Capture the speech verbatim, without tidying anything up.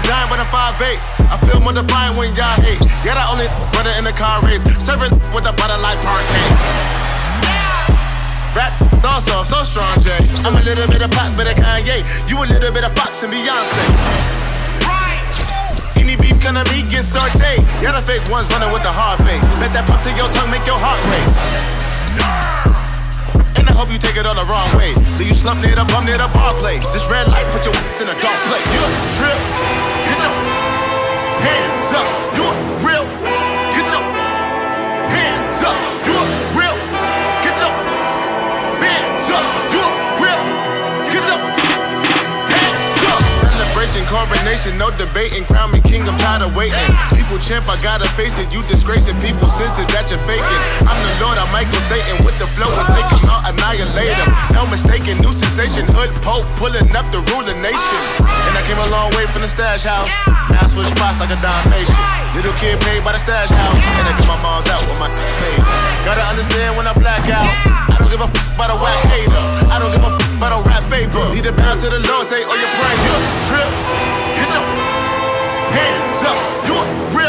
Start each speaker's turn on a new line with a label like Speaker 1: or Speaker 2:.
Speaker 1: dying but I'm five eight. I feel more defiant when y'all hate. Yeah, the only brother in the car race. Serving with the butter like parquet. Rap also so strong, Jay. I'm a little bit of pop, bit of Kanye. You a little bit of Fox and Beyonce. Any beef gonna be get sauteed. Yeah, the fake ones running with the hard face. Let that pop to your tongue, make your heart race. And I hope you take it all the wrong way. Do you slump near the bum near the bar place? This red light put your in a dark place. You a trip, get your hands up. You a real, get your hands up. You a real, get your hands up. You a real, get your hands up. Celebration, coronation, no debating. Crown me king, I'm tired of waiting. People chimp, I gotta face it. You disgracing people, sense it that you're faking. I'm the Lord, I'm Michael Satan with the flow and take him out, annihilate him. No mistaking, new sensation, hood pope, pulling up the ruling nation. And I came a long way from the stash house. Now I switch spots like a Dalmatian. Little kid paid by the stash house, and I get my mom's out with my paid. Gotta understand when I black out. I don't give a f about a whack hater. I don't give a f about a rap vapor. Need to bow to the Lord, say, oh, you're praying. You a trip, get your hands up. You a real.